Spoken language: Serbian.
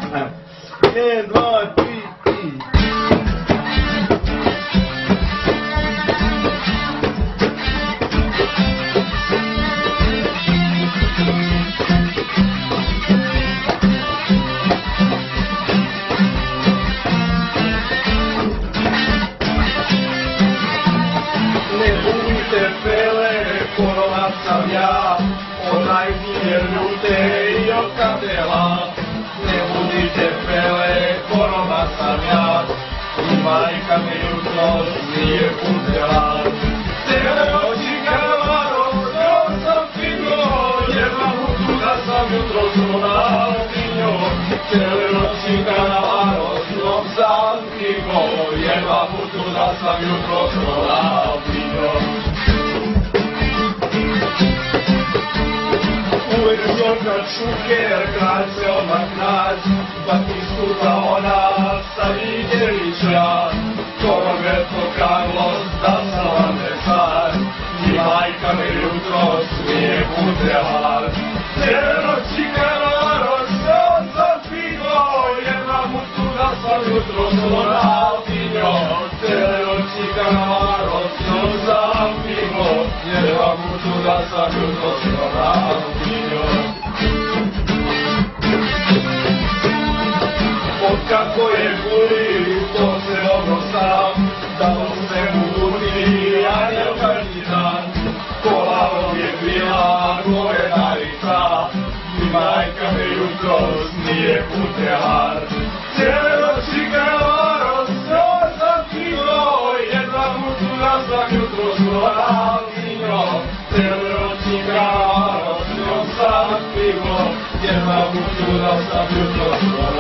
1, 2, 3. Koronat sam ja, onaj vjerujte i okatela. Ne budite pele, koronat sam ja, i majka me jutros nije uzela. Cijele noći kavaro, još sam fino, jer vam budu da sam jutros onal fino. Cijele noći kavaro, još sam fino, jer vam budu da sam jutros onal fino. Uvijek Zorka Šuker, kralj se odmah nađ, Batistuta ona, stari Đelića, Roberto Carlos, da sam vam ne car, i majka me jutros nije uzela. Cijele noći Kanaro, što sam figo, jedna mutu da sam jutros onal finjo. Cijele noći Kanaro, što sam figo, jedna mutu da sam jutros onal finjo. Kako je guli, to se dobro sam, da u svemu budi, a ne kandidan. Kola je bila govedarica, i majka me jutros nije putela. Cijele noći Kanaro, što sam figo, jedna mutu da sam jutros onal finjo. Cijele noći Kanaro, što sam figo, jedna mutu da sam jutros onal finjo.